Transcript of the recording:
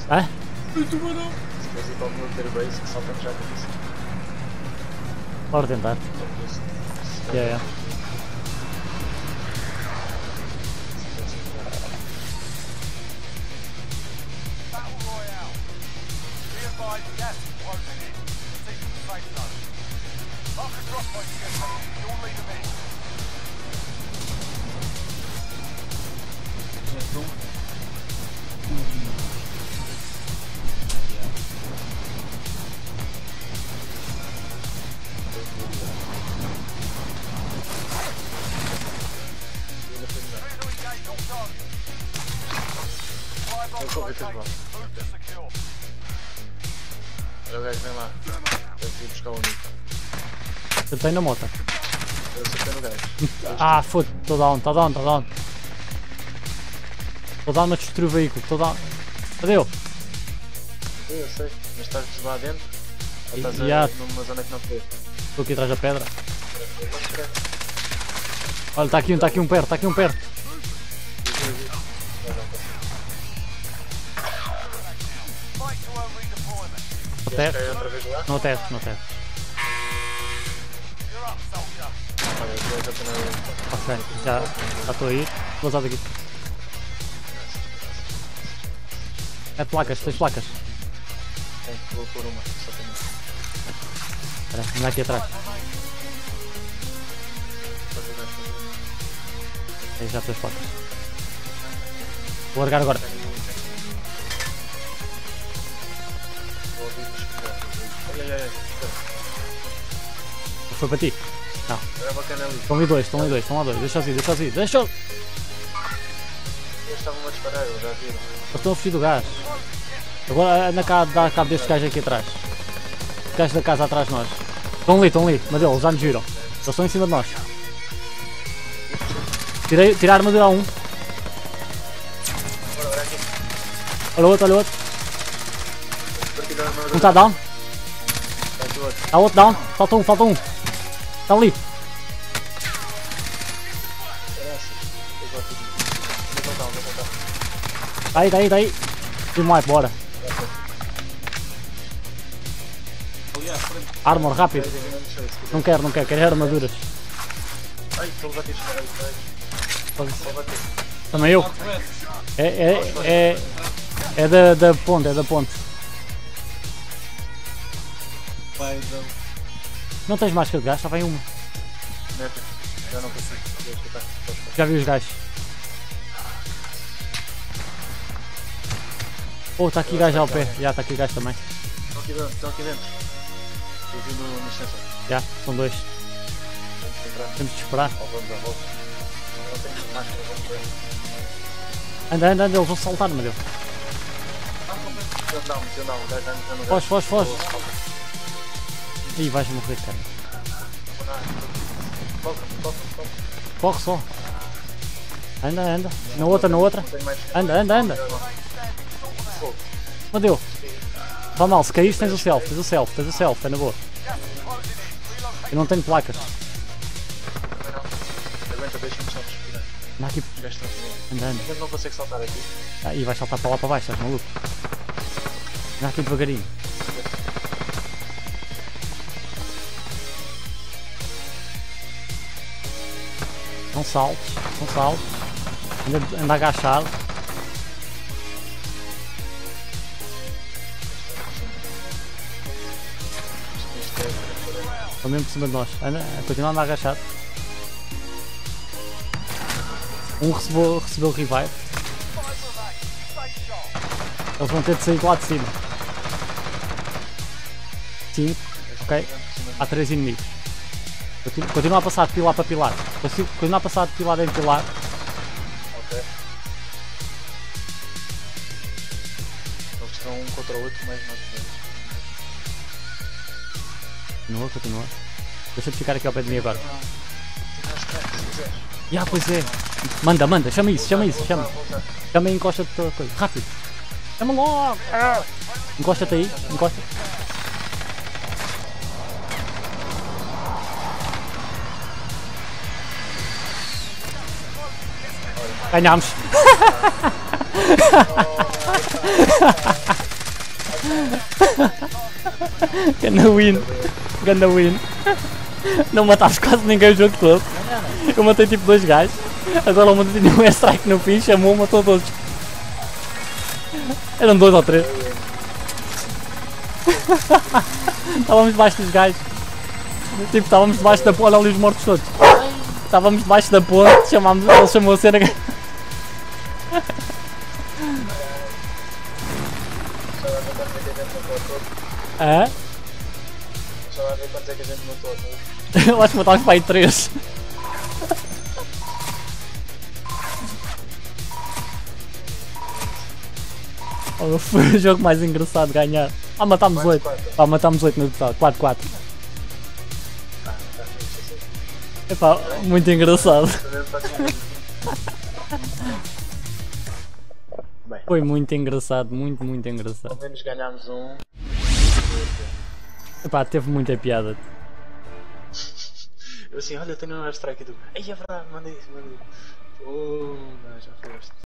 Ah? Se queres ir para o meu ter base, saltamos já para isso. Bora tentar. Yeah. Olha o gajo, vem lá. Deve ir buscar o amigo. Eu tenho na moto. Eu acertei no gajo. Ah, foda-se, tô down. Tô down, mas destruí o veículo, tô down. Cadê eu? Eu sei, mas estás lá dentro? Ou estás numa zona que não te vê? Estou aqui atrás da pedra. Olha, está aqui um perto, Outra vez lá? Não terra. Ok, já estou aí. Vou usar daqui. É placas, tens placas. Vou pôr uma, só tenho uma. Espera, anda aqui atrás. Aí já tens placas. Vou largar agora. Olha. Foi para ti? Não. Era bacana ali. Estão lá dois. Deixa-os ir. Eles estavam a disparar, eu já viram. Eles estão a fugir do gás. Agora anda cá, dá cabo destes gajos aqui atrás. Os gajos da casa atrás de nós. Estão ali, mas eles já nos viram. Eles estão em cima de nós. Tirei a armadura a um. Olha o outro. Um está down. Está outro down. Falta um. Está ali. Tá aí. Team wipe, bora. Armor, rápido. Não quero armaduras. Ai, estou a bater. Também eu. É da ponte. Não tens máscara de gás, só vem uma. Já não consigo. Já vi os gajos. Oh, está aqui gajo ao pé. Já, está aqui gajo também. Estão aqui dentro. Eu vi no sensor. Já, são dois. Temos de esperar. Vamos à volta. Não tenho máscara, vamos ver. Anda, eles vão saltar, meu Deus. Não, o gajo já não. Foge. Ih, vais morrer, cara. Corre só. Anda. Na outra. Anda. Meu Deus. Vá mal, se caíste tens o self, é na boa. Eu não tenho placas. Aguenta, deixa-me só respirar. Anda aqui. Os gajos estão aqui. Anda. Ele não consegue saltar aqui. Aí vai saltar para lá para baixo, estás maluco? Anda aqui devagarinho. São saltos. Anda agachado. Estão mesmo por cima de nós. Continua a andar agachado. Um recebeu o revive. Eles vão ter de sair de lá de cima. 5. Ok. Há 3 inimigos. Continua a passar de pilar para pilar. Continua a passar de pilar em pilar. Ok. Eles estão um contra o outro, mais nós dois. Continua. Deixa-te ficar aqui ao pé de mim agora. Pois é. Manda. Chama isso. Chama e encosta-te toda a coisa. Rápido. Chama logo. Encosta-te aí. Encosta. Ganhámos! Ganda win. Ganda win. Não mataste quase ninguém o jogo todo. Eu matei tipo 2 gajos. Agora eu matei um airstrike no fim, chamou, matou todos. Eram 2 ou 3. Estávamos debaixo dos gajos. Tipo, estávamos debaixo da ponte. Olha ali os mortos todos. Estávamos debaixo da ponte, chamámos, ele chamou a cena. É? Só vai ver quantos é que a gente matou. Eu acho que matámos para aí 3. Foi o jogo mais engraçado de ganhar. Ah, matámos 8. Ah, matámos 8 no total. 4-4. Epá, muito engraçado. Foi muito engraçado, muito engraçado. Ao menos ganhámos um. Epá, teve muita piada. Eu assim, olha, tenho um airstrike e tu. Ei, é verdade, mandei isso, mandei. Oh, não, já foste.